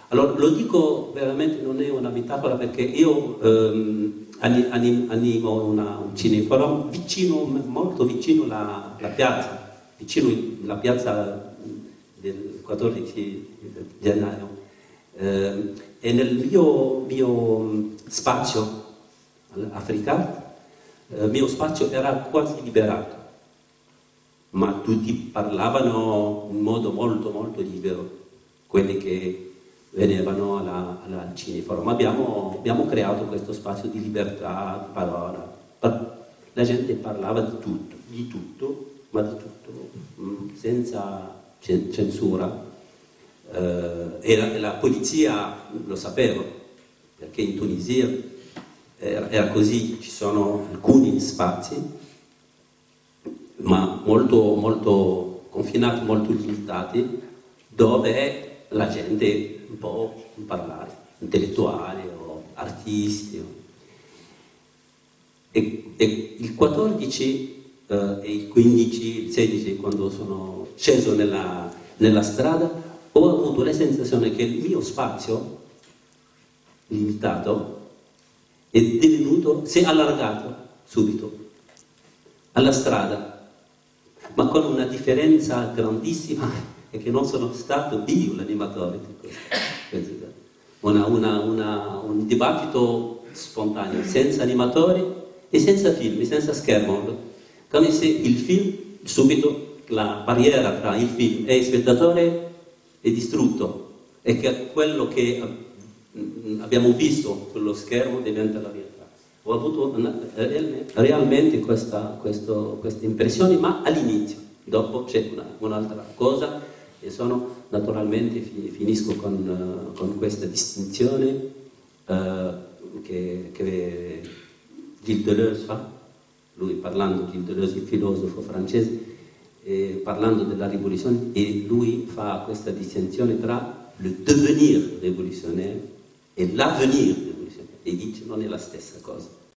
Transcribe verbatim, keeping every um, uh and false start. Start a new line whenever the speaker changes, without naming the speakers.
Allora, lo dico veramente, non è una metafora, perché io ehm, anim, animo una, un cineforum vicino, molto vicino alla, alla piazza, vicino la piazza del quattordici gennaio. Eh, e nel mio, mio spazio africano, il mio spazio era quasi liberato, ma tutti parlavano in modo molto molto libero, quelli che venivano alla, alla Cineforum. Abbiamo, abbiamo creato questo spazio di libertà, di parola. La gente parlava di tutto, di tutto, ma di tutto, senza censura. Eh, e, la, e la polizia lo sapeva, perché in Tunisia era, era così, ci sono alcuni spazi, ma molto, molto confinati, molto limitati, dove la gente un po' parlare, intellettuali o artisti. E, e il quattordici eh, e il quindici, il sedici, quando sono sceso nella, nella strada, ho avuto la sensazione che il mio spazio limitato è divenuto, si è allargato subito alla strada, ma con una differenza grandissima, è che non sono stato io l'animatore di questo. Una, una, una, un dibattito spontaneo, senza animatori e senza film, senza schermo, come se il film, subito la barriera tra il film e il spettatore è distrutto, e che quello che abbiamo visto sullo schermo diventa la realtà. Ho avuto una, realmente questa, questo, queste impressioni, ma all'inizio. Dopo c'è una, un'altra cosa, e sono naturalmente, finisco con, con questa distinzione eh, che, che Gilles Deleuze fa, lui parlando, Gilles Deleuze, il filosofo francese, eh, parlando della rivoluzione, e lui fa questa distinzione tra il devenir rivoluzionario e l'avenir rivoluzionario, e dice non è la stessa cosa.